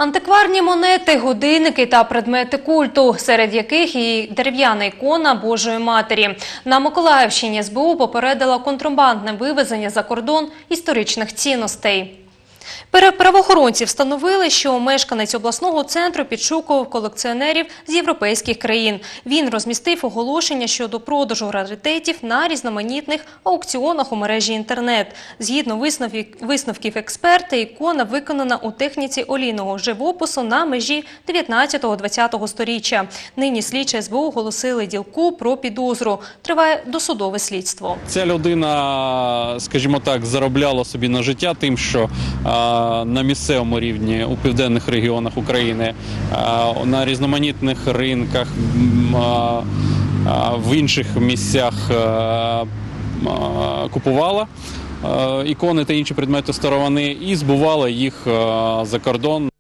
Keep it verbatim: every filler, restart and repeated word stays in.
Антикварні монети, годинники та предмети культу, серед яких і дерев'яна ікона Божої Матері. На Миколаївщині ес бе у попередила контрабандне вивезення за кордон історичних цінностей. Правоохоронці встановили, що мешканець обласного центру підшукував колекціонерів з європейських країн. Він розмістив оголошення щодо продажу раритетів на різноманітних аукціонах у мережі інтернет. Згідно висновків експерта, ікона виконана у техніці олійного живопису на межі дев'ятнадцятого-двадцятого сторіччя. Нині слідчі ес бе у оголосили ділку про підозру. Триває досудове слідство. Ця людина, скажімо так, заробляла собі на життя тим, що на місцевому рівні у південних регіонах України, на різноманітних ринках, в інших місцях купувала ікони та інші предмети старовини і збувала їх за кордон.